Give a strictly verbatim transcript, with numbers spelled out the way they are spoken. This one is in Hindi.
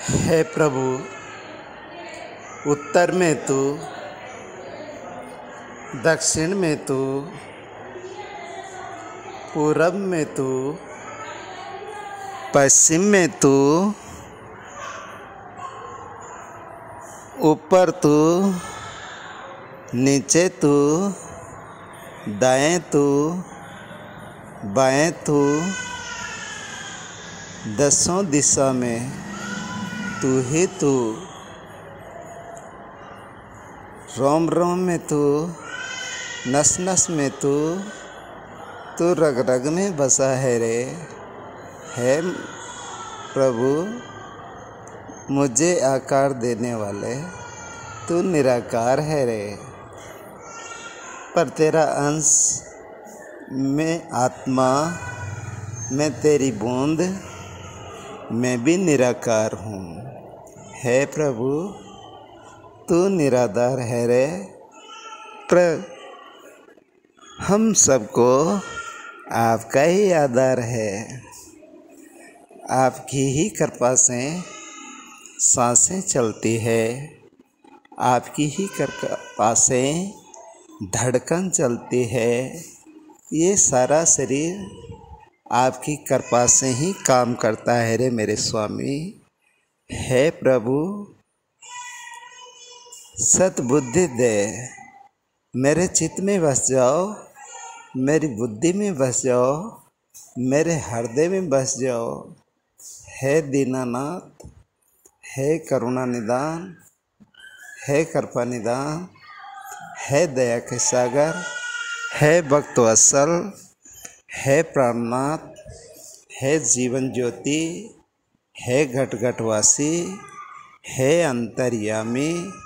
हे प्रभु, उत्तर में तू, दक्षिण में तू, पूरब में तू, पश्चिम में तू, ऊपर तू, नीचे तू, दाएं तू, बाएं तू, दसों दिशा में तू ही तू, रोम रोम में तू, नस नस में तू, तू रग रग में बसा है रे। हे प्रभु, मुझे आकार देने वाले तू निराकार है रे, पर तेरा अंश में आत्मा, मैं तेरी बूंद, मैं भी निराकार हूँ। हे प्रभु, तू निराधार है रे, पर हम सबको आपका ही आधार है। आपकी ही कृपा से सांसें चलती है, आपकी ही कृपा से धड़कन चलती है। ये सारा शरीर आपकी कृपा से ही काम करता है रे मेरे स्वामी। हे प्रभु, सद्बुद्धि दे, मेरे चित्त में बस जाओ, मेरी बुद्धि में बस जाओ, मेरे हृदय में बस जाओ। हे दीनानाथ, हे करुणा निदान, हे कृपा निदान, हे दया के सागर, हे भक्त वत्सल, हे प्राणनाथ, हे जीवन ज्योति, हे घट घटवासी, हे अंतर्यामी,